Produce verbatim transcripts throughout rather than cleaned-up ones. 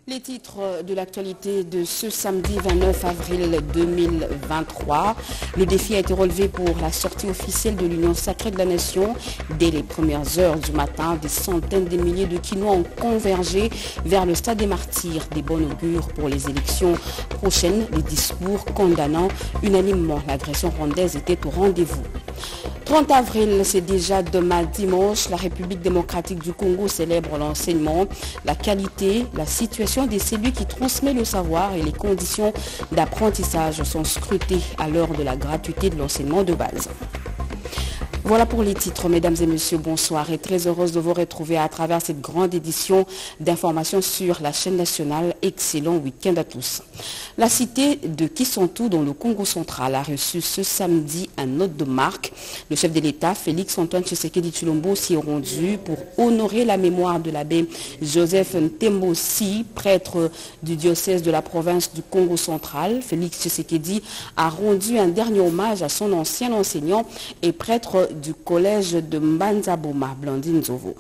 Les titres de l'actualité de ce samedi vingt-neuf avril deux mille vingt-trois. Le défi a été relevé pour la sortie officielle de l'Union sacrée de la Nation. Dès les premières heures du matin, des centaines de milliers de Kinois ont convergé vers le stade des Martyrs. Des bon augure pour les élections prochaines. Les discours condamnant unanimement l'agression rwandaise étaient au rendez-vous. trente avril, c'est déjà demain dimanche. La République démocratique du Congo célèbre l'enseignement, la qualité, la situation de celui qui transmet le savoir et les conditions d'apprentissage sont scrutées à l'heure de la gratuité de l'enseignement de base. Voilà pour les titres, mesdames et messieurs, bonsoir et très heureuse de vous retrouver à travers cette grande édition d'informations sur la chaîne nationale. Excellent week-end à tous. La cité de Kisantu dans le Congo central a reçu ce samedi un hôte de marque. Le chef de l'État, Félix Antoine Tshisekedi Tshilombo, s'y est rendu pour honorer la mémoire de l'abbé Joseph Ntembo-Si, prêtre du diocèse de la province du Congo central. Félix Tshisekedi a rendu un dernier hommage à son ancien enseignant et prêtre du collège de Mbanza-Boma, Blandine Zovo.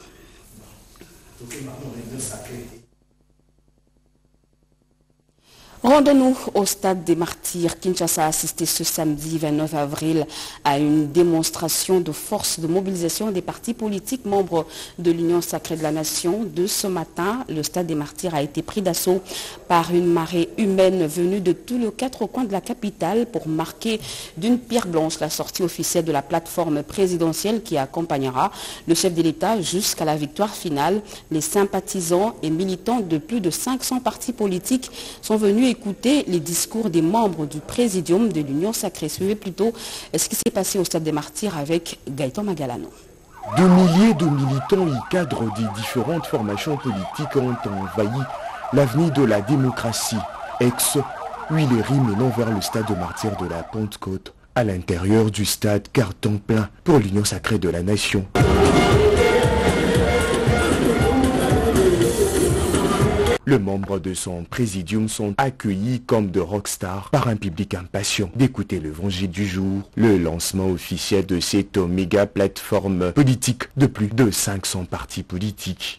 Rendons-nous au stade des Martyrs. Kinshasa a assisté ce samedi vingt-neuf avril à une démonstration de force de mobilisation des partis politiques membres de l'Union sacrée de la Nation. De ce matin, le stade des Martyrs a été pris d'assaut par une marée humaine venue de tous les quatre coins de la capitale pour marquer d'une pierre blanche la sortie officielle de la plateforme présidentielle qui accompagnera le chef de l'État jusqu'à la victoire finale. Les sympathisants et militants de plus de cinq cents partis politiques sont venus écouter les discours des membres du présidium de l'Union sacrée. Suivez plutôt ce qui s'est passé au stade des Martyrs avec Gaëtan Magalano. De milliers de militants et cadres des différentes formations politiques ont envahi l'avenue de la démocratie, ex-Huileries menant vers le stade de Martyrs de la Pentecôte. À l'intérieur du stade, carton plein pour l'Union sacrée de la Nation. Les membres de son présidium sont accueillis comme de rockstars par un public impatient d'écouter l'évangile du jour, le lancement officiel de cette méga plateforme politique de plus de cinq cents partis politiques.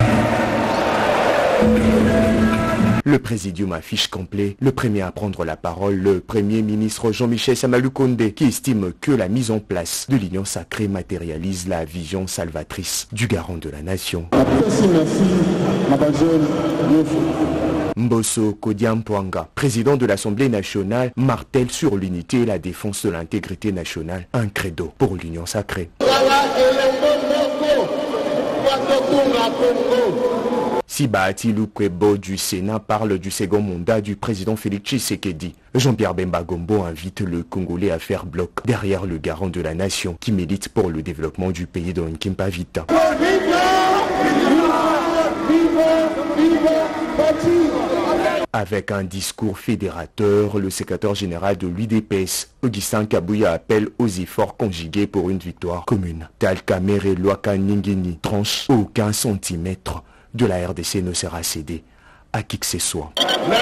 Le présidium affiche complet, le premier à prendre la parole, le Premier ministre Jean-Michel Samalukonde, qui estime que la mise en place de l'Union sacrée matérialise la vision salvatrice du garant de la nation. Mbosso Kodiampwanga, président de l'Assemblée nationale, martèle sur l'unité et la défense de l'intégrité nationale, un credo pour l'Union sacrée. Sibahati Lukwebo du Sénat parle du second mandat du président Félix Tshisekedi. Jean-Pierre Bemba Gombo invite le Congolais à faire bloc derrière le garant de la nation qui milite pour le développement du pays dans Nkimpa Vita. Avec un discours fédérateur, le secrétaire général de l'U D P S, Augustin Kabouya, appelle aux efforts conjugués pour une victoire commune. Talkamere Loaka Ningeni tranche aucun centimètre de la R D C ne sera cédé à qui que ce soit.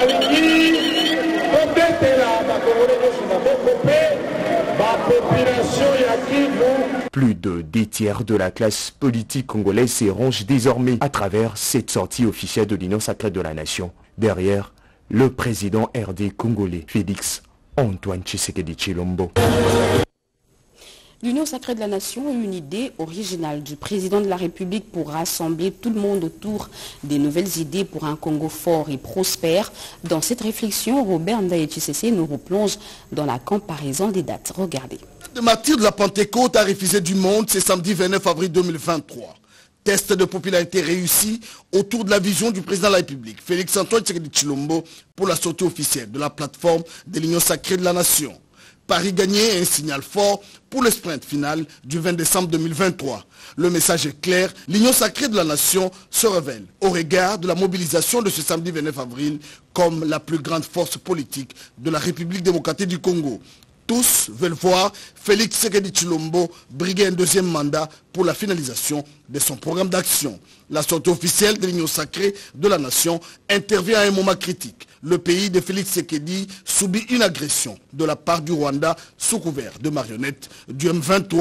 Plus de deux tiers de la classe politique congolaise s'érangent désormais à travers cette sortie officielle de l'Union sacrée de la Nation. Derrière, le président R D congolais, Félix Antoine Tshisekedi Tshilombo. L'Union sacrée de la Nation a eu une idée originale du président de la République pour rassembler tout le monde autour des nouvelles idées pour un Congo fort et prospère. Dans cette réflexion, Robert Ndaye Tshisese nous replonge dans la comparaison des dates. Regardez. Le martyr de la Pentecôte a refusé du monde ce samedi vingt-neuf avril deux mille vingt-trois. Test de popularité réussi autour de la vision du président de la République, Félix Antoine Tshisekedi Tshilombo, pour la sortie officielle de la plateforme de l'Union sacrée de la Nation. Paris gagné est un signal fort pour le sprint final du vingt décembre deux mille vingt-trois. Le message est clair, l'Union sacrée de la Nation se révèle au regard de la mobilisation de ce samedi vingt-neuf avril comme la plus grande force politique de la République démocratique du Congo. Tous veulent voir Félix Tshisekedi Tshilombo briguer un deuxième mandat pour la finalisation de son programme d'action. La sortie officielle de l'Union sacrée de la Nation intervient à un moment critique. Le pays de Félix Tshisekedi subit une agression de la part du Rwanda sous couvert de marionnettes du M vingt-trois.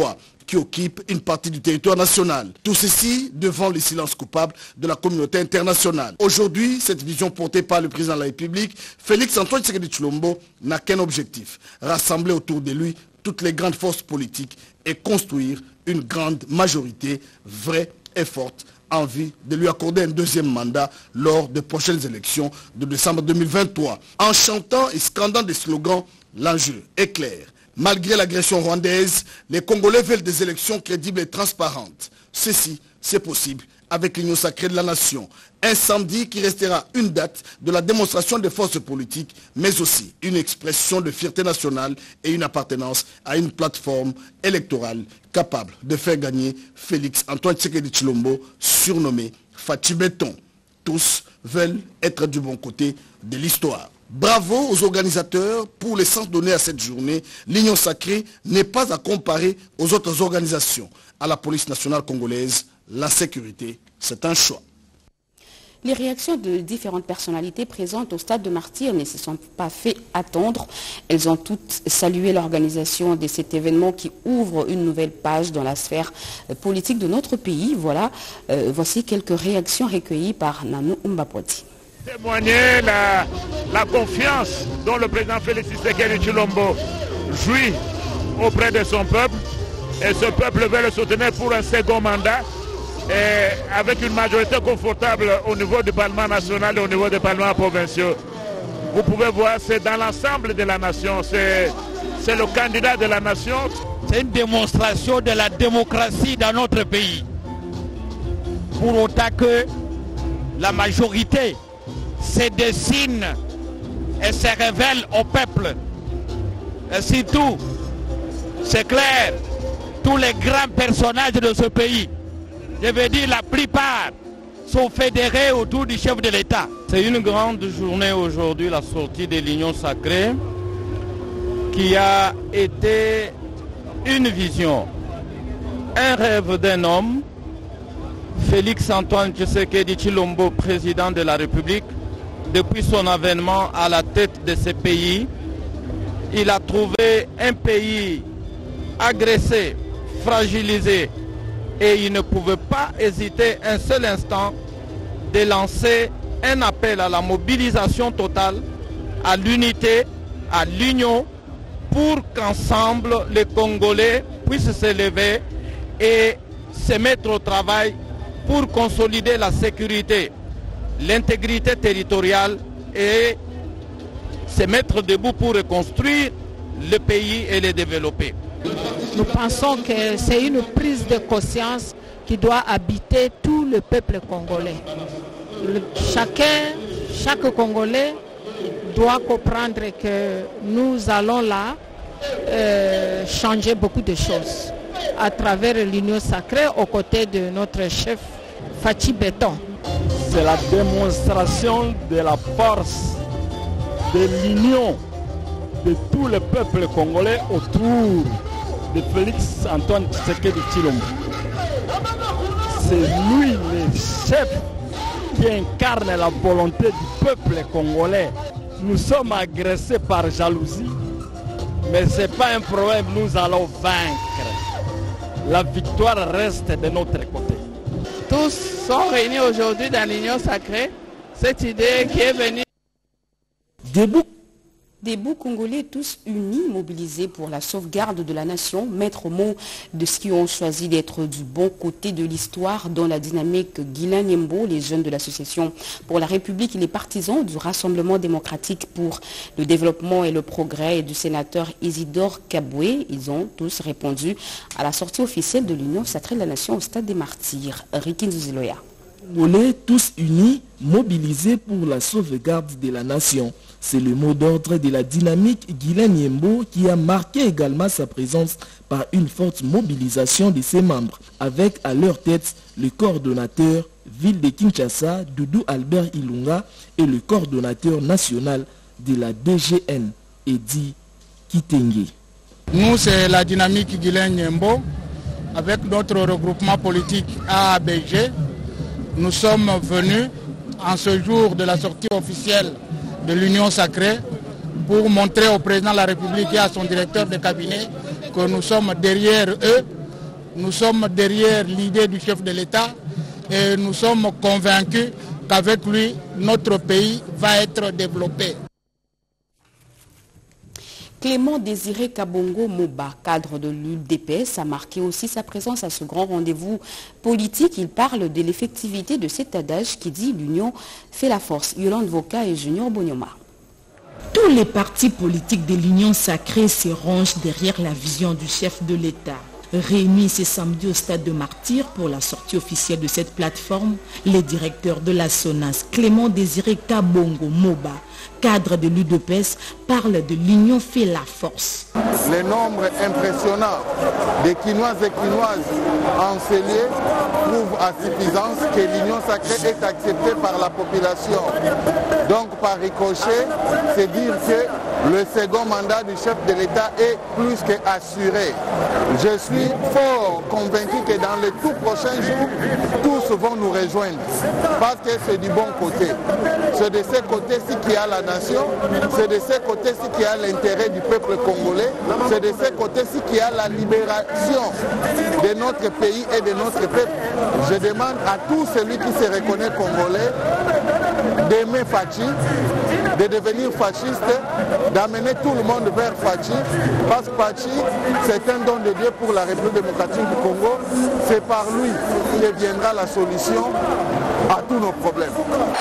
qui occupent une partie du territoire national. Tout ceci devant le silence coupable de la communauté internationale. Aujourd'hui, cette vision portée par le président de la République, Félix Antoine Tshisekedi Tshilombo, n'a qu'un objectif, rassembler autour de lui toutes les grandes forces politiques et construire une grande majorité vraie et forte en vue de lui accorder un deuxième mandat lors des prochaines élections de décembre deux mille vingt-trois. En chantant et scandant des slogans, l'enjeu est clair. Malgré l'agression rwandaise, les Congolais veulent des élections crédibles et transparentes. Ceci, c'est possible avec l'Union sacrée de la nation. Un samedi qui restera une date de la démonstration des forces politiques, mais aussi une expression de fierté nationale et une appartenance à une plateforme électorale capable de faire gagner Félix Antoine Tshisekedi Tshilombo, surnommé Fachi Béton. Tous veulent être du bon côté de l'histoire. Bravo aux organisateurs pour le sens donné à cette journée. L'Union sacrée n'est pas à comparer aux autres organisations. À la police nationale congolaise, la sécurité, c'est un choix. Les réactions de différentes personnalités présentes au stade de Martyrs ne se sont pas fait attendre. Elles ont toutes salué l'organisation de cet événement qui ouvre une nouvelle page dans la sphère politique de notre pays. Voilà, euh, voici quelques réactions recueillies par Nano Mbapoti. Témoigner la, la confiance dont le président Félix Tshisekedi Tshilombo jouit auprès de son peuple, et ce peuple veut le soutenir pour un second mandat, et avec une majorité confortable au niveau du Parlement national et au niveau des parlements provinciaux. Vous pouvez voir, c'est dans l'ensemble de la nation, c'est le candidat de la nation. C'est une démonstration de la démocratie dans notre pays. Pour autant que la majorité se dessine et se révèle au peuple. Et surtout, c'est clair, tous les grands personnages de ce pays, je veux dire la plupart, sont fédérés autour du chef de l'État. C'est une grande journée aujourd'hui, la sortie de l'Union sacrée, qui a été une vision, un rêve d'un homme, Félix Antoine Tshisekedi Tshilombo, président de la République. Depuis son avènement à la tête de ce pays, il a trouvé un pays agressé, fragilisé, et il ne pouvait pas hésiter un seul instant de lancer un appel à la mobilisation totale, à l'unité, à l'union, pour qu'ensemble les Congolais puissent se lever et se mettre au travail pour consolider la sécurité, l'intégrité territoriale et se mettre debout pour reconstruire le pays et le développer. Nous pensons que c'est une prise de conscience qui doit habiter tout le peuple congolais. Le, chacun, chaque Congolais doit comprendre que nous allons là euh, changer beaucoup de choses à travers l'Union sacrée aux côtés de notre chef Fachi Béton. C'est la démonstration de la force de l'union de tout le peuple congolais autour de Félix Antoine Tshisekedi Tshilombo. C'est lui le chef qui incarne la volonté du peuple congolais. Nous sommes agressés par jalousie, mais ce n'est pas un problème, nous allons vaincre. La victoire reste de notre côté. Tous sont réunis aujourd'hui dans l'Union sacrée. Cette idée qui est venue. Debout. Debout Congolais tous unis, mobilisés pour la sauvegarde de la nation, maître mot de ceux qui ont choisi d'être du bon côté de l'histoire dans la dynamique Guilain Nyembo, les jeunes de l'association pour la République et les partisans du Rassemblement démocratique pour le développement et le progrès et du sénateur Isidore Kaboué. Ils ont tous répondu à la sortie officielle de l'Union sacrée de la nation au stade des Martyrs. Rikin Zuziloya. Congolais tous unis, mobilisés pour la sauvegarde de la nation. C'est le mot d'ordre de la dynamique Guilain Nyembo qui a marqué également sa présence par une forte mobilisation de ses membres, avec à leur tête le coordonnateur ville de Kinshasa, Doudou Albert Ilunga, et le coordonnateur national de la D G N, Edi Kitenge. Nous, c'est la dynamique Guilain Nyembo, avec notre regroupement politique A A B G. Nous sommes venus en ce jour de la sortie officielle de l'Union sacrée pour montrer au président de la République et à son directeur de cabinet que nous sommes derrière eux nous sommes derrière l'idée du chef de l'État et nous sommes convaincus qu'avec lui, notre pays va être développé. Clément Désiré Kabongo Moba, cadre de l'U D P S, a marqué aussi sa présence à ce grand rendez-vous politique. Il parle de l'effectivité de cet adage qui dit « l'union fait la force ». Yolande Voka et Junior Bonyoma. Tous les partis politiques de l'Union sacrée se rangent derrière la vision du chef de l'État. Réunis ce samedi au stade de Martyrs pour la sortie officielle de cette plateforme, les directeurs de la SONAS, Clément Désiré Kabongo Moba, cadre de l'U D P S, parle de l'union fait la force. Les nombres impressionnants des Quinoises et Quinoises encelés prouvent à suffisance que l'union sacrée est acceptée par la population. Donc par ricochet, c'est dire que le second mandat du chef de l'État est plus qu'assuré. Je suis fort convaincu que dans les tout prochains jours, tous vont nous rejoindre. Parce que c'est du bon côté. C'est de ce côté-ci qu'il y a la nation, c'est de ce côté-ci qu'il y a l'intérêt du peuple congolais, c'est de ce côté-ci qu'il y a la libération de notre pays et de notre peuple. Je demande à tout celui qui se reconnaît congolais d'aimer Fachi, de devenir fasciste, d'amener tout le monde vers Fachi, parce que Fachi, c'est un don de Dieu pour la République démocratique du Congo. C'est par lui que viendra la solution à tous nos problèmes.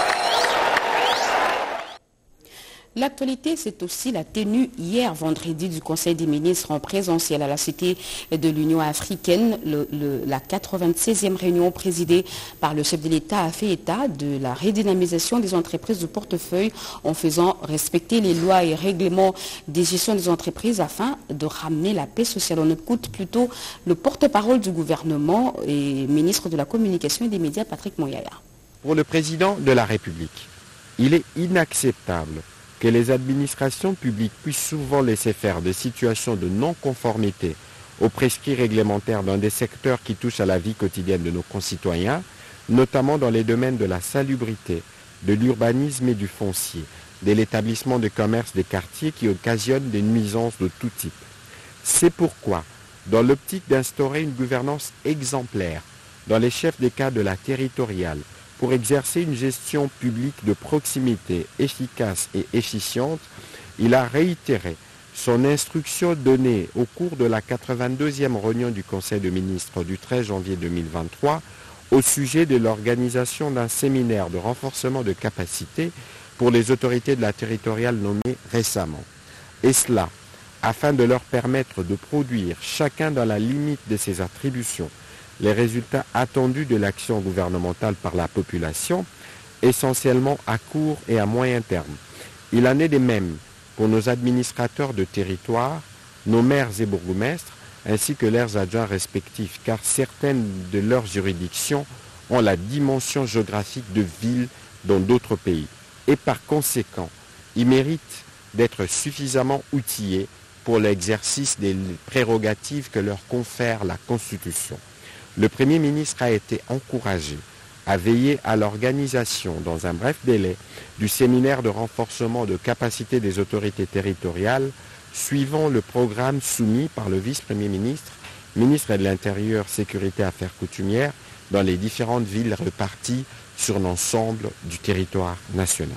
L'actualité, c'est aussi la tenue hier vendredi du Conseil des ministres en présentiel à la Cité de l'Union africaine. Le, le, la quatre-vingt-seizième réunion présidée par le chef de l'État a fait état de la redynamisation des entreprises de portefeuille en faisant respecter les lois et règlements des gestions des entreprises afin de ramener la paix sociale. On écoute plutôt le porte-parole du gouvernement et ministre de la Communication et des médias, Patrick Moyaya. Pour le président de la République, il est inacceptable que les administrations publiques puissent souvent laisser faire des situations de non-conformité aux prescrits réglementaires dans des secteurs qui touchent à la vie quotidienne de nos concitoyens, notamment dans les domaines de la salubrité, de l'urbanisme et du foncier, de l'établissement de commerce des quartiers qui occasionnent des nuisances de tout type. C'est pourquoi, dans l'optique d'instaurer une gouvernance exemplaire dans les chefs des cas de la territoriale, pour exercer une gestion publique de proximité efficace et efficiente, il a réitéré son instruction donnée au cours de la quatre-vingt-deuxième réunion du Conseil des ministres du treize janvier deux mille vingt-trois au sujet de l'organisation d'un séminaire de renforcement de capacité pour les autorités de la territoriale nommées récemment. Et cela, afin de leur permettre de produire, chacun dans la limite de ses attributions, les résultats attendus de l'action gouvernementale par la population, essentiellement à court et à moyen terme. Il en est de même pour nos administrateurs de territoire, nos maires et bourgmestres, ainsi que leurs adjoints respectifs, car certaines de leurs juridictions ont la dimension géographique de villes dans d'autres pays. Et par conséquent, ils méritent d'être suffisamment outillés pour l'exercice des prérogatives que leur confère la Constitution. Le Premier ministre a été encouragé à veiller à l'organisation, dans un bref délai, du séminaire de renforcement de capacité des autorités territoriales, suivant le programme soumis par le vice-premier ministre, ministre de l'Intérieur, Sécurité et Affaires coutumières, dans les différentes villes réparties sur l'ensemble du territoire national.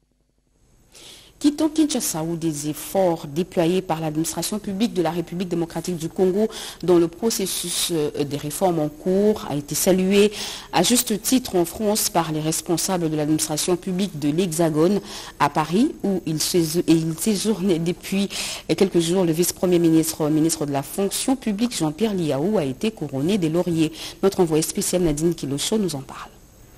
Quittons Kinshasa où des efforts déployés par l'administration publique de la République démocratique du Congo dont le processus des réformes en cours a été salué à juste titre en France par les responsables de l'administration publique de l'Hexagone à Paris où il séjournait depuis quelques jours. Le vice-premier ministre, ministre de la fonction publique Jean-Pierre Liaou a été couronné des lauriers. Notre envoyé spécial Nadine Kilocho nous en parle.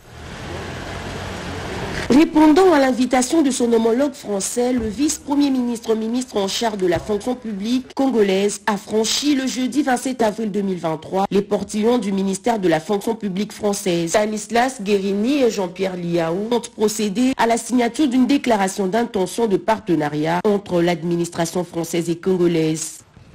Répondant à l'invitation de son homologue français, le vice-premier ministre, ministre en charge de la fonction publique congolaise, a franchi le jeudi vingt-sept avril deux mille vingt-trois les portillons du ministère de la fonction publique française. Stanislas Guérini et Jean-Pierre Liaou ont procédé à la signature d'une déclaration d'intention de partenariat entre l'administration française et congolaise.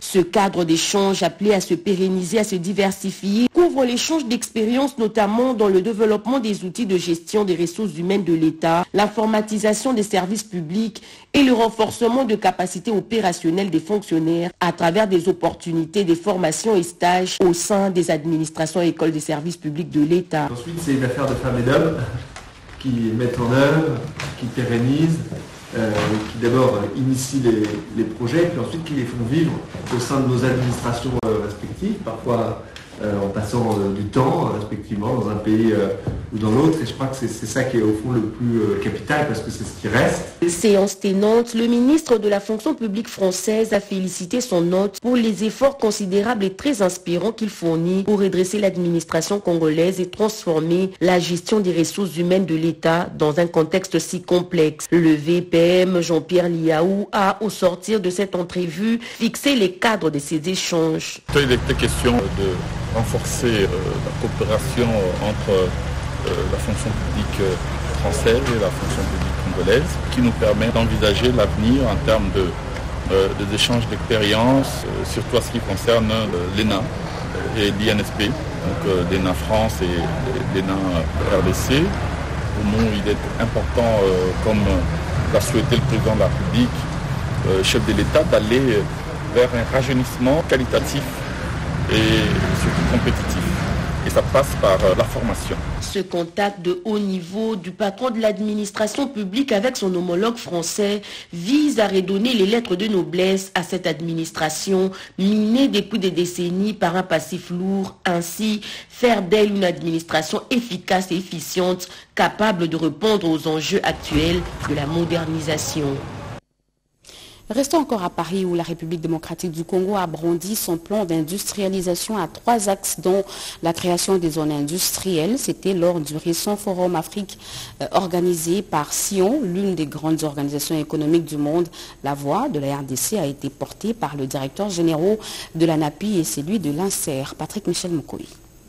Ce cadre d'échange appelé à se pérenniser, à se diversifier, couvre l'échange d'expériences notamment dans le développement des outils de gestion des ressources humaines de l'État, l'informatisation des services publics et le renforcement de capacités opérationnelles des fonctionnaires à travers des opportunités, des formations et stages au sein des administrations et écoles des services publics de l'État. Ensuite, c'est une affaire de femmes et d'hommes qui mettent en œuvre, qui pérennisent, euh, qui d'abord initient les, les projets, puis ensuite qui les font vivre au sein de nos administrations euh, respectives, parfois euh, en passant euh, du temps, euh, respectivement, dans un pays euh, ou dans l'autre. Et je crois que c'est, c'est ça qui est au fond le plus euh, capital, parce que c'est ce qui reste. Séance tenante, le ministre de la fonction publique française a félicité son hôte pour les efforts considérables et très inspirants qu'il fournit pour redresser l'administration congolaise et transformer la gestion des ressources humaines de l'État dans un contexte si complexe. Le V P M Jean-Pierre Liaou a, au sortir de cette entrevue, fixé les cadres de ces échanges. Il était question de renforcer euh, la coopération entre euh, la fonction publique euh, française et la fonction publique congolaise, qui nous permet d'envisager l'avenir en termes de, euh, des échanges d'expériences, euh, surtout en ce qui concerne euh, l'E N A et l'I N S P, donc euh, l'E N A France et l'E N A R D C. Pour nous, il est important, euh, comme l'a souhaité le président de la République, euh, chef de l'État, d'aller vers un rajeunissement qualitatif et surtout compétitif. Et ça passe par euh, la formation. Ce contact de haut niveau du patron de l'administration publique avec son homologue français vise à redonner les lettres de noblesse à cette administration minée depuis des décennies par un passif lourd, ainsi faire d'elle une administration efficace et efficiente, capable de répondre aux enjeux actuels de la modernisation. Restons encore à Paris où la République démocratique du Congo a brandi son plan d'industrialisation à trois axes dont la création des zones industrielles. C'était lors du récent Forum Afrique euh, organisé par Sion, l'une des grandes organisations économiques du monde. La voix de la R D C a été portée par le directeur général de l'ANAPI et celui de l'INSER, Patrick Michel Mokoui.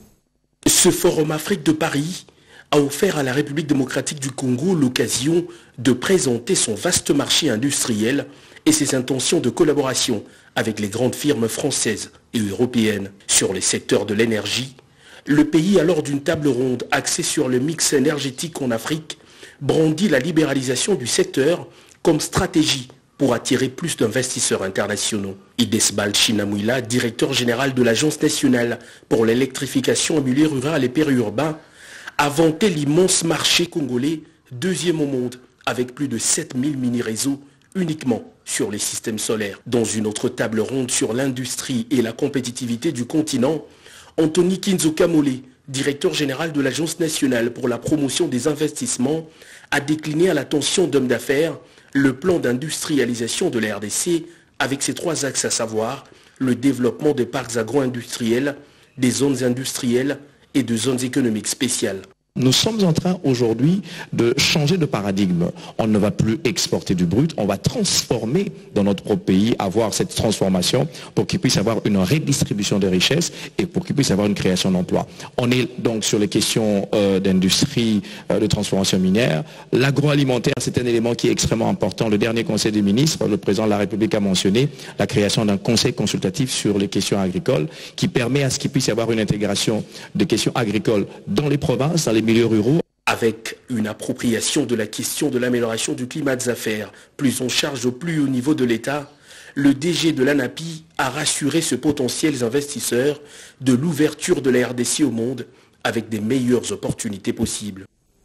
Ce Forum Afrique de Paris a offert à la République démocratique du Congo l'occasion de présenter son vaste marché industriel et ses intentions de collaboration avec les grandes firmes françaises et européennes sur les secteurs de l'énergie. Le pays, à lors d'une table ronde axée sur le mix énergétique en Afrique, brandit la libéralisation du secteur comme stratégie pour attirer plus d'investisseurs internationaux. Idesbal Chinamouila, directeur général de l'Agence nationale pour l'électrification en milieu rural et périurbain, a vanté l'immense marché congolais, deuxième au monde, avec plus de sept mille mini-réseaux uniquement sur les systèmes solaires. Dans une autre table ronde sur l'industrie et la compétitivité du continent, Anthony Kinzo-Kamole, directeur général de l'Agence nationale pour la promotion des investissements, a décliné à l'attention d'hommes d'affaires le plan d'industrialisation de la R D C avec ses trois axes, à savoir le développement des parcs agro-industriels, des zones industrielles et de zones économiques spéciales. Nous sommes en train aujourd'hui de changer de paradigme. On ne va plus exporter du brut, on va transformer dans notre propre pays, avoir cette transformation pour qu'il puisse y avoir une redistribution des richesses et pour qu'il puisse y avoir une création d'emplois. On est donc sur les questions euh, d'industrie, euh, de transformation minière. L'agroalimentaire, c'est un élément qui est extrêmement important. Le dernier conseil des ministres, le président de la République a mentionné la création d'un conseil consultatif sur les questions agricoles qui permet à ce qu'il puisse y avoir une intégration des questions agricoles dans les provinces, dans les milieux ruraux. Avec une appropriation de la question de l'amélioration du climat des affaires, plus en charge au plus haut niveau de l'État, le D G de l'ANAPI a rassuré ce potentiels investisseurs de l'ouverture de la R D C au monde avec des meilleures opportunités possibles.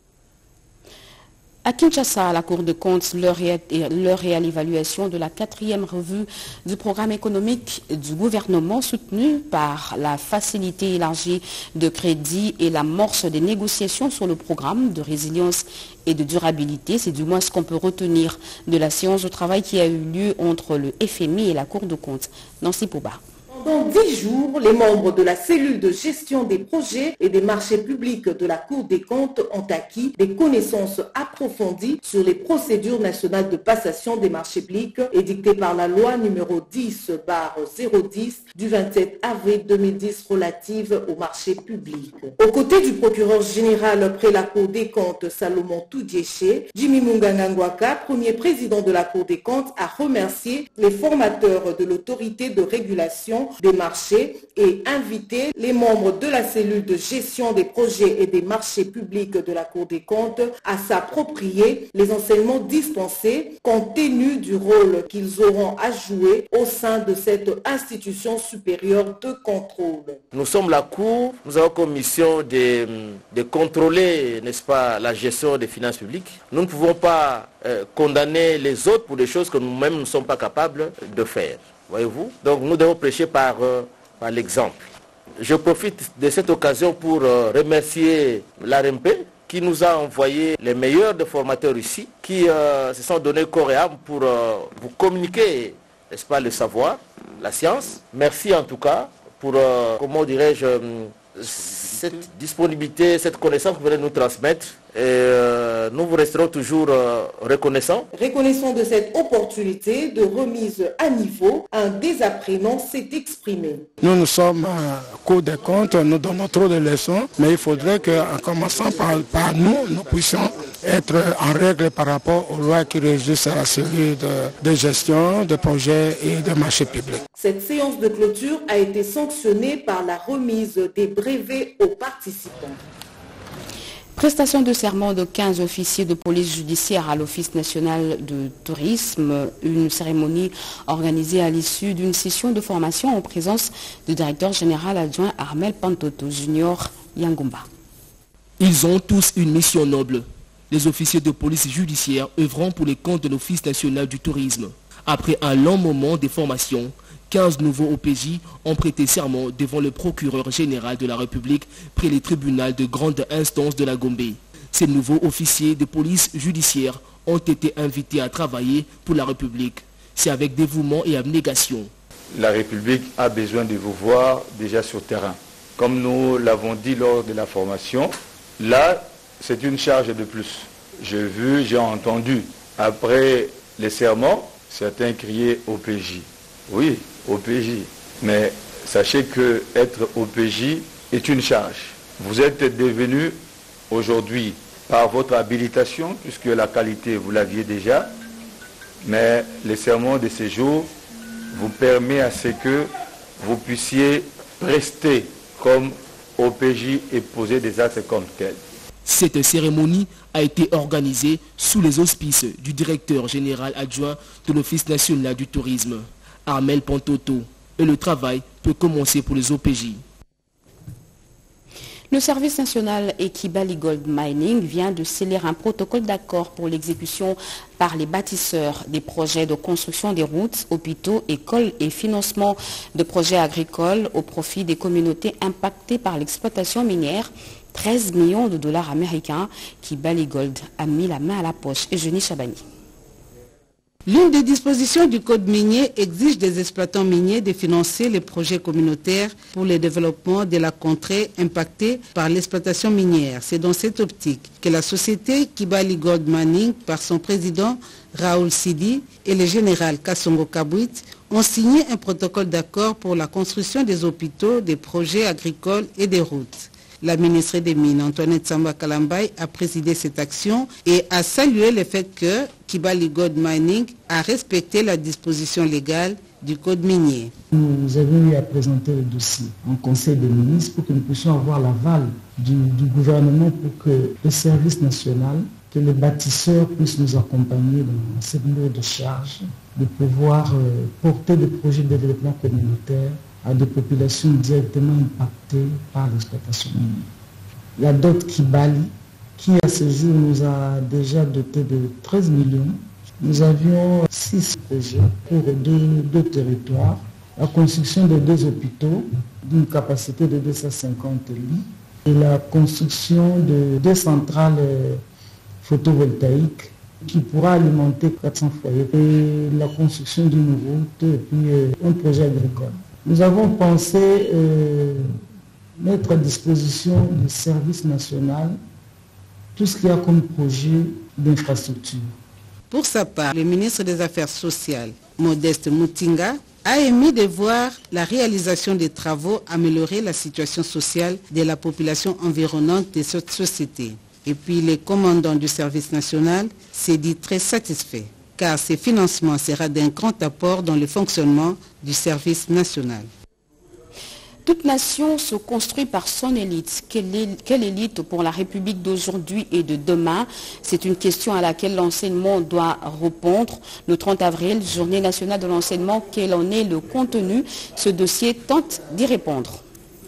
À Kinshasa, la Cour des comptes leur est à l'évaluation de la quatrième revue du programme économique du gouvernement soutenu par la facilité élargie de crédit et l'amorce des négociations sur le programme de résilience et de durabilité. C'est du moins ce qu'on peut retenir de la séance de travail qui a eu lieu entre le F M I et la Cour des comptes. Nancy Pouba. Pendant dix jours, les membres de la cellule de gestion des projets et des marchés publics de la Cour des comptes ont acquis des connaissances approfondies sur les procédures nationales de passation des marchés publics édictées par la loi numéro dix barre zéro dix du vingt-sept avril deux mille dix relative aux marchés publics. Aux côtés du procureur général près la Cour des comptes Salomon Toudiéché, Jimmy Mungangangwaka, premier président de la Cour des comptes, a remercié les formateurs de l'autorité de régulation des marchés et invité les membres de la cellule de gestion des projets et des marchés publics de la Cour des comptes à s'approprier les enseignements dispensés compte tenu du rôle qu'ils auront à jouer au sein de cette institution supérieure de contrôle. Nous sommes la Cour, nous avons comme mission de, de contrôler, n'est-ce pas, la gestion des finances publiques. Nous ne pouvons pas euh, condamner les autres pour des choses que nous-mêmes ne sommes pas capables de faire. Voyez-vous? Donc nous devons prêcher par, euh, par l'exemple. Je profite de cette occasion pour euh, remercier l'A R M P qui nous a envoyé les meilleurs des formateurs ici, qui euh, se sont donnés corps et âme pour euh, vous communiquer, n'est-ce pas, le savoir, la science. Merci en tout cas pour, euh, comment dirais-je, euh, cette disponibilité, cette connaissance que vous venez nous transmettre. Et euh, nous vous resterons toujours euh, reconnaissants. Reconnaissant de cette opportunité de remise à niveau, un désapprenant s'est exprimé. Nous, nous sommes à Cour des comptes, nous donnons trop de leçons, mais il faudrait qu'en commençant par, par nous, nous puissions être en règle par rapport aux lois qui régissent la série de, de gestion, de projets et de marchés publics. Cette séance de clôture a été sanctionnée par la remise des brevets aux participants. Prestation de serment de quinze officiers de police judiciaire à l'Office national de tourisme, une cérémonie organisée à l'issue d'une session de formation en présence du directeur général adjoint Armel Pantoto Junior Yangumba. Ils ont tous une mission noble. Les officiers de police judiciaire œuvrant pour les comptes de l'Office national du tourisme. Après un long moment de formation, quinze nouveaux O P J ont prêté serment devant le procureur général de la République près les tribunaux de grande instance de la Gombe. Ces nouveaux officiers de police judiciaire ont été invités à travailler pour la République. C'est avec dévouement et abnégation. La République a besoin de vous voir déjà sur terrain. Comme nous l'avons dit lors de la formation, là, c'est une charge de plus. J'ai vu, j'ai entendu, après les serments, certains criaient O P J. Oui, O P J. Mais sachez que être O P J est une charge. Vous êtes devenu aujourd'hui, par votre habilitation, puisque la qualité vous l'aviez déjà, mais les sermons de ces jours vous permet à ce que vous puissiez rester comme O P J et poser des actes comme tels. Cette cérémonie a été organisée sous les auspices du directeur général adjoint de l'Office national du tourisme, Armel Pantoto, et le travail peut commencer pour les O P J. Le service national Ekibali Gold Mining vient de sceller un protocole d'accord pour l'exécution par les bâtisseurs des projets de construction des routes, hôpitaux, écoles et financement de projets agricoles au profit des communautés impactées par l'exploitation minière. treize millions de dollars américains qu'Ekibali Gold a mis la main à la poche. Eugénie Chabani. L'une des dispositions du Code minier exige des exploitants miniers de financer les projets communautaires pour le développement de la contrée impactée par l'exploitation minière. C'est dans cette optique que la société Ekibali Gold Mining, par son président Raoul Sidi et le général Kassongo Kabwit, ont signé un protocole d'accord pour la construction des hôpitaux, des projets agricoles et des routes. La ministre des Mines, Antoinette Samba Kalambay, a présidé cette action et a salué le fait que Ekibali Gold Mining a respecté la disposition légale du Code minier. Nous avons eu à présenter le dossier en Conseil des ministres pour que nous puissions avoir l'aval du, du gouvernement pour que le service national, que les bâtisseurs puissent nous accompagner dans cette lourde charge de pouvoir euh, porter des projets de développement communautaire à des populations directement impactées par l'exploitation minière. La dot Ekibali, qui à ce jour nous a déjà doté de treize millions, nous avions six projets pour deux, deux territoires, la construction de deux hôpitaux d'une capacité de deux cent cinquante lits et la construction de deux centrales photovoltaïques qui pourra alimenter quatre cents foyers et la construction d'une route et puis un projet agricole. nous avons pensé euh, mettre à disposition du service national tout ce qu'il y a comme projet d'infrastructure. Pour sa part, le ministre des Affaires sociales, Modeste Moutinga, a émis de voir la réalisation des travaux améliorer la situation sociale de la population environnante de cette société. Et puis le commandant du service national s'est dit très satisfait, car ce financement sera d'un grand apport dans le fonctionnement du service national. Toute nation se construit par son élite. Quelle, quelle élite pour la République d'aujourd'hui et de demain? C'est une question à laquelle l'enseignement doit répondre. Le trente avril, journée nationale de l'enseignement, quel en est le contenu? Ce dossier tente d'y répondre.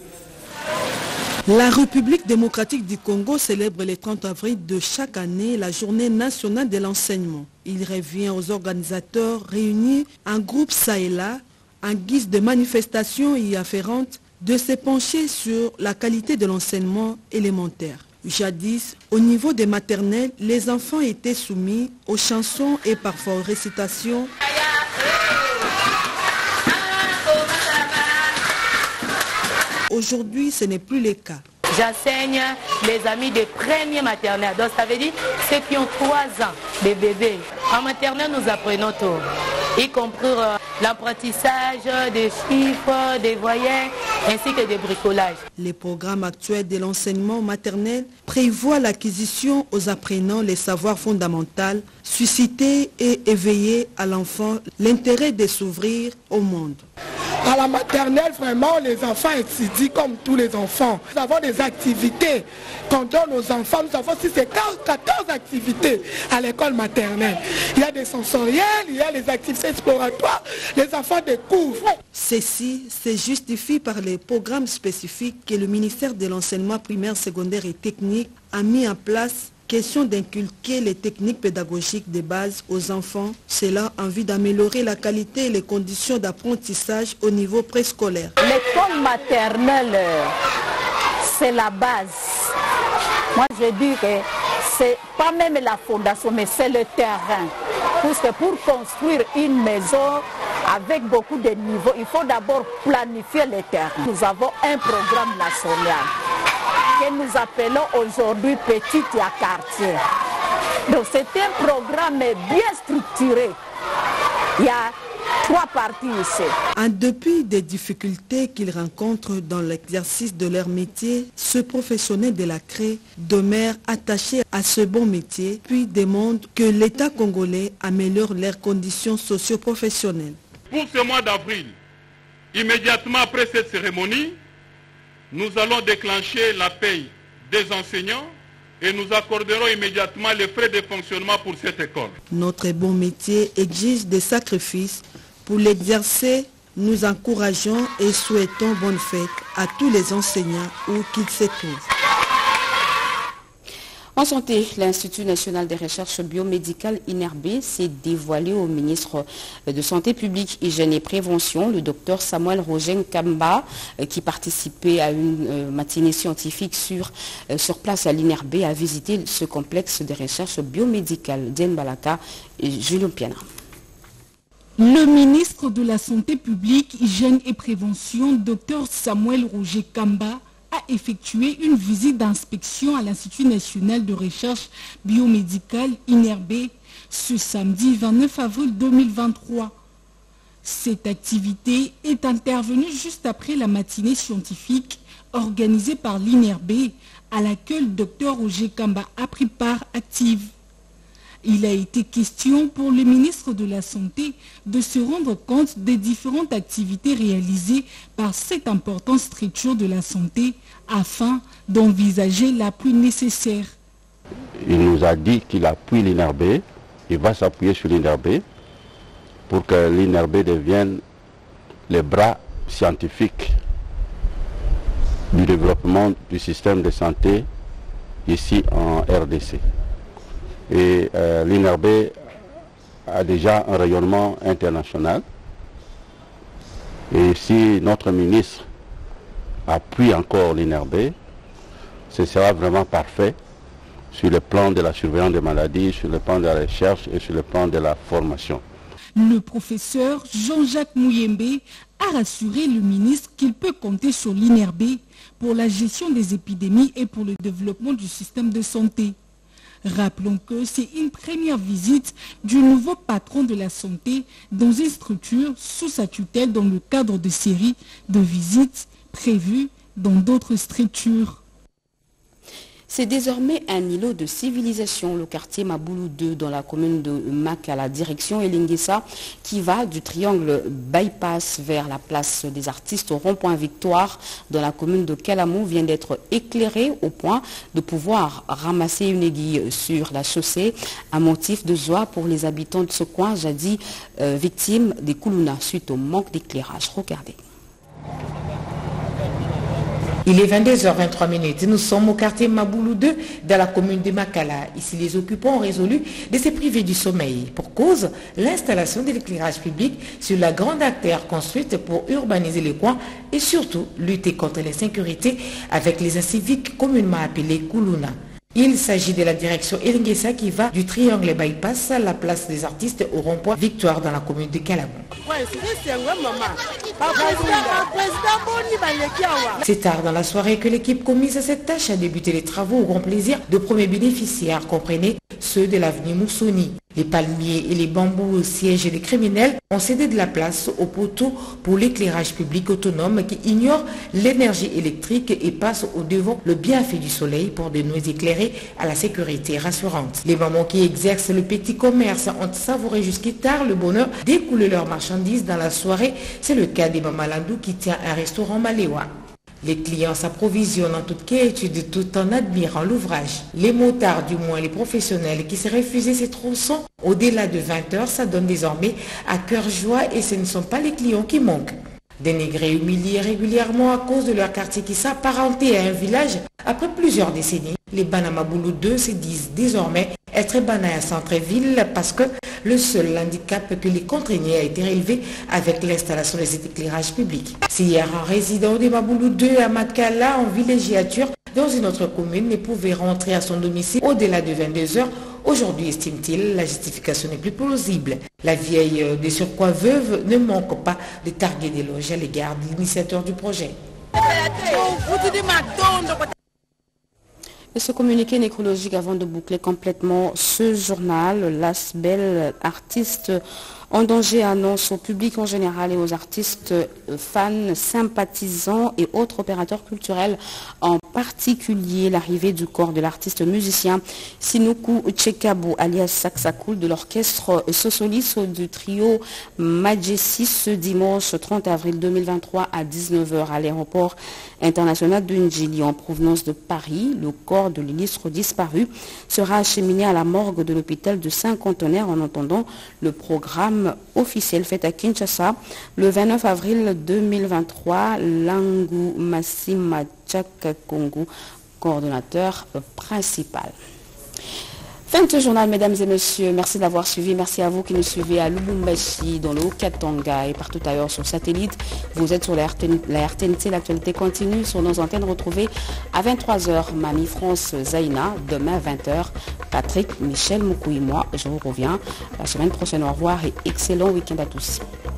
La République démocratique du Congo célèbre le trente avril de chaque année la journée nationale de l'enseignement. Il revient aux organisateurs réunis en groupe ça et là, en guise de manifestations y afférentes, de se pencher sur la qualité de l'enseignement élémentaire. Jadis, au niveau des maternelles, les enfants étaient soumis aux chansons et parfois aux récitations. Aujourd'hui, ce n'est plus le cas. J'enseigne les amis des premiers maternelles. Donc ça veut dire ceux qui ont trois ans, des bébés. En maternelle, nous apprenons tout, y compris euh, l'apprentissage des chiffres, des voyelles, ainsi que des bricolages. Les programmes actuels de l'enseignement maternel prévoient l'acquisition aux apprenants les savoirs fondamentaux, susciter et éveiller à l'enfant l'intérêt de s'ouvrir au monde. À la maternelle, vraiment, les enfants étudient comme tous les enfants. Nous avons des activités qu'on donne aux enfants. Nous avons six, quatorze activités à l'école maternelle. Il y a des sensorielles, il y a les activités exploratoires. Les enfants découvrent. Ceci se justifie par les programmes spécifiques que le ministère de l'enseignement primaire, secondaire et technique a mis en place. Question d'inculquer les techniques pédagogiques de base aux enfants, cela en vue d'améliorer la qualité et les conditions d'apprentissage au niveau préscolaire. L'école maternelle, c'est la base. Moi, je dis que c'est pas même la fondation, mais c'est le terrain. Parce que pour construire une maison avec beaucoup de niveaux, il faut d'abord planifier le terrain. Nous avons un programme national que nous appelons aujourd'hui Petit à Quartier. Donc c'est un programme bien structuré. Il y a trois parties ici. En dépit des difficultés qu'ils rencontrent dans l'exercice de leur métier, ce professionnel de la C R E demeure attaché à ce bon métier, puis demande que l'État congolais améliore leurs conditions socio-professionnelles. Pour ce mois d'avril, immédiatement après cette cérémonie, nous allons déclencher la paye des enseignants et nous accorderons immédiatement les frais de fonctionnement pour cette école. Notre bon métier exige des sacrifices. Pour l'exercer, nous encourageons et souhaitons bonne fête à tous les enseignants où qu'ils se trouvent. En santé, l'Institut national des recherches biomédicales I N R B s'est dévoilé au ministre de Santé publique, Hygiène et Prévention, le docteur Samuel Roger Kamba, qui participait à une matinée scientifique sur, sur place à l'I N R B, a visité ce complexe de recherche biomédicale. Diane Balaka et Julien Piana. Le ministre de la Santé publique, Hygiène et Prévention, docteur Samuel Roger Kamba, a effectué une visite d'inspection à l'Institut national de recherche biomédicale I N R B ce samedi vingt-neuf avril deux mille vingt-trois. Cette activité est intervenue juste après la matinée scientifique organisée par l'I N R B à laquelle le docteur Roger Kamba a pris part active. Il a été question pour le ministre de la Santé de se rendre compte des différentes activités réalisées par cette importante structure de la santé afin d'envisager la plus nécessaire. Il nous a dit qu'il appuie l'I N R B, il va s'appuyer sur l'I N R B pour que l'I N R B devienne les bras scientifiques du développement du système de santé ici en R D C. Et euh, l'I N R B a déjà un rayonnement international. Et si notre ministre appuie encore l'I N R B, ce sera vraiment parfait sur le plan de la surveillance des maladies, sur le plan de la recherche et sur le plan de la formation. Le professeur Jean-Jacques Mouyembe a rassuré le ministre qu'il peut compter sur l'I N R B pour la gestion des épidémies et pour le développement du système de santé. Rappelons que c'est une première visite du nouveau patron de la santé dans une structure sous sa tutelle dans le cadre de séries de visites prévues dans d'autres structures. C'est désormais un îlot de civilisation, le quartier Maboulou deux dans la commune de Makala, direction Elinguessa, qui va du triangle bypass vers la place des artistes au rond-point Victoire dans la commune de Kalamou vient d'être éclairé au point de pouvoir ramasser une aiguille sur la chaussée, un motif de joie pour les habitants de ce coin, jadis euh, victimes des Koulouna suite au manque d'éclairage. Regardez. Il est vingt-deux heures vingt-trois minutes. Nous sommes au quartier Maboulou deux dans la commune de Makala. Ici, les occupants ont résolu de se priver du sommeil. Pour cause, l'installation de l'éclairage public sur la grande artère construite pour urbaniser les coins et surtout lutter contre l'insécurité avec les inciviques communément appelés Koulouna. Il s'agit de la direction Elinguessa qui va du triangle bypass à la place des artistes au rond-point Victoire dans la commune de Kalamou. C'est tard dans la soirée que l'équipe commise à cette tâche a débuté les travaux au grand plaisir de premiers bénéficiaires, comprenez ceux de l'avenue Moussoni. Les palmiers et les bambous au siège des criminels ont cédé de la place aux poteaux pour l'éclairage public autonome qui ignore l'énergie électrique et passe au devant le bienfait du soleil pour des nuits éclairées à la sécurité rassurante. Les mamans qui exercent le petit commerce ont savouré jusqu'à tard le bonheur d'écouler leurs marchandises dans la soirée. C'est le cas des Maman Landou qui tient un restaurant Maléwa. Les clients s'approvisionnent en toute quiétude tout en admirant l'ouvrage. Les motards, du moins les professionnels qui se refusaient ces tronçons au-delà de vingt heures, ça donne désormais à cœur joie et ce ne sont pas les clients qui manquent. Dénigrés, humiliés régulièrement à cause de leur quartier qui s'apparentait à un village, après plusieurs décennies, les Banamaboulou deux se disent désormais être Bana un centre-ville parce que le seul handicap que les contraignait a été relevé avec l'installation de cet éclairage public. Si hier un résident de Maboulou deux à Makala en villégiature dans une autre commune ne pouvait rentrer à son domicile au-delà de vingt-deux heures, aujourd'hui, estime-t-il, la justification n'est plus plausible. La vieille de surcroît veuve ne manque pas de targuer d'éloges à l'égard de l'initiateur du projet. Et ce communiqué nécrologique avant de boucler complètement ce journal, l'Asbel, artiste en danger, annonce au public en général et aux artistes, fans, sympathisants et autres opérateurs culturels, en particulier l'arrivée du corps de l'artiste musicien Sinuku Tchekabou alias Saksakoul de l'orchestre Sosolis du trio Majessi ce dimanche trente avril deux mille vingt-trois à dix-neuf heures à l'aéroport international de Ndjili en provenance de Paris. Le corps de l'illustre disparu sera acheminé à la morgue de l'hôpital de Saint-Contenaire en attendant le programme officiel fait à Kinshasa le vingt-neuf avril deux mille vingt-trois. Langu Massima Tchakakongu, coordonnateur principal. Fin de ce journal, mesdames et messieurs. Merci d'avoir suivi. Merci à vous qui nous suivez à Lubumbashi, dans le Haut-Katanga et partout ailleurs sur satellite. Vous êtes sur la R T N T. L'actualité continue sur nos antennes retrouvées à vingt-trois heures. Mamie France Zaina, demain à vingt heures. Patrick, Michel Moukouy, moi, je vous reviens la semaine prochaine. Au revoir et excellent week-end à tous.